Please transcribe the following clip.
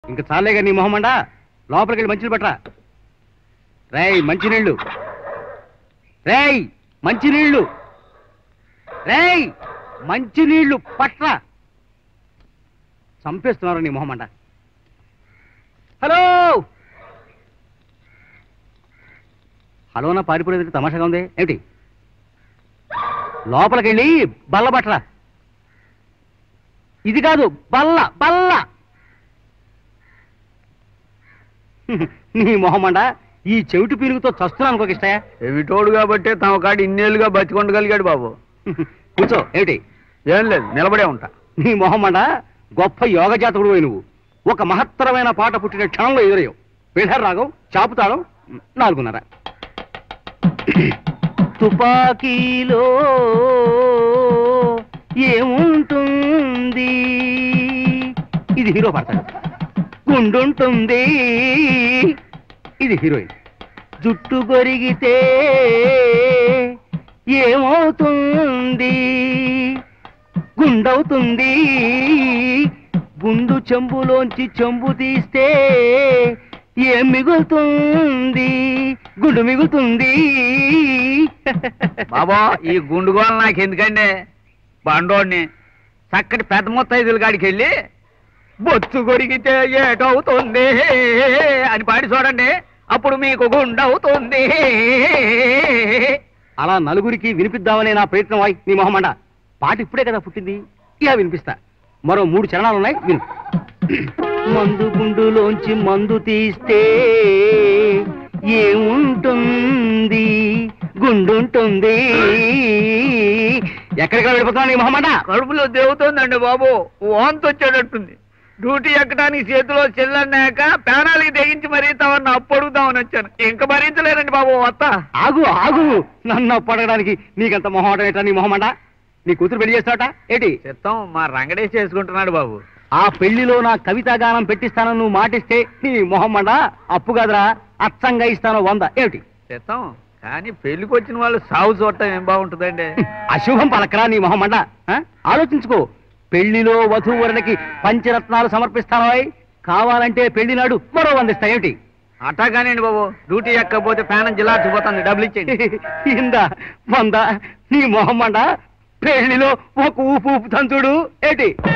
ఇంక చాలేగా నీ మొహమండా లోపలికి వెళ్ళి మంచినీళ్ళు పట్టరా. రేయ్ మంచినీళ్ళు, రేయ్ మంచినీళ్ళు, రేయ్ మంచినీళ్ళు పట్రా. చంపేస్తున్నారు నీ మొహమండ. హలో హలోనా పారిపోయేది తమాషాగా ఉంది ఏమిటి? లోపలికెళ్ళి బల్ల పట్టరా. ఇది కాదు బల్ల బల్ల. నీ మొహమండ ఈ చెవిటి పీరుగుతో చస్తున్నాను అనుకోక ఇష్టయా. చెవిటోడు కాబట్టే తమ కాడి ఇన్నేళ్ళుగా బతికొండగలిగాడు బాబు. కూర్చో. ఏమిటి? ఏం లేదు, నిలబడే ఉంటా. నీ మొహమండ గొప్ప యోగ జాతకుడు పోయి నువ్వు ఒక మహత్తరమైన పాట పుట్టిన క్షణంలో ఎదురయ్యావు. పిల్లర్ రాగం చాపుతాడం 4:30. తుపాకీలో ఏముంటుంది, ఇది హీరో పాడతాడు. గుండుంటుంది, ఇది హీరోయిన్. జుట్టు గొరిగితే ఏమవుతుంది, గుండవుతుంది. గుండు చెంబులోంచి చెంబు తీస్తే ఏం మిగులుతుంది, గుండు మిగులుతుంది. బాబా ఈ గుండుగోలు నాకు ఎందుకండి, బండోడిని చక్కటి పెద్ద ముత్తైదుల కాడికి వెళ్ళి బొత్తు కొరిగితే ఏటవుతుంది అని పాడి చూడండి, అప్పుడు మీకు గుండవుతుంది. అలా నలుగురికి వినిపిద్దామనే నా ప్రయత్నం వాయి నీ మొహమండ. పాట ఇప్పుడే కదా పుట్టింది, ఇలా వినిపిస్తా. మరో 3 చరణాలు ఉన్నాయి, విను. మందు గుండులోంచి మందు తీస్తే ఏముంటుంది, గుండుంటుంది. ఎక్కడికి వెళ్ళిపోతున్నా నీ మొహమండ? కడుపులో దేవుతోందండి బాబు, వాంతి వచ్చేటట్టుంది. డ్యూటీ ఎక్కడానికి చేతిలో చెల్లన్నాక ప్రాణాలకి తెగించి మరీ తమను అప్పడుగుదామని వచ్చాను. ఇంకా భరించలేనండి బాబు. వస్తా. ఆగు ఆగు, నన్ను అప్పడగడానికి నీకంత మొహమాటం ఏంటా నీ మొహమండ? నీ కూతురు పెళ్లి చేస్తావట ఏంటి? చిత్తం మా రంగడేసి చేసుకుంటున్నాడు బాబు. ఆ పెళ్లిలో నా కవితా గానం పెట్టిస్తానని నువ్వు మాటిస్తే నీ మొహమ్మండ అప్పు కాదురా, అచ్చంగా ఇస్తాను 100. ఏమిటి? చిత్తం, కానీ పెళ్లికి వచ్చిన వాళ్ళు సాగు చూడటం ఏం బాగుంటుందండి. అశుభం పలకరా నీ మొహమ్మండ. ఆలోచించుకో. పెళ్లిలో వధూవరులకి పంచరత్నాలు సమర్పిస్తానో, కావాలంటే పెళ్లి నాడు మరో 100 ఇస్తా. ఏమిటి? అట్టాగానండి బాబు, డ్యూటీ ఎక్కకపోతే ప్యానం జిల్లాచిపోతుంది, డబ్బులు ఇచ్చేయండి. ఇందా 100. నీ మొహమ్మండ పెళ్లిలో ఒక ఊపు ఊపు తంతుడు ఏంటి?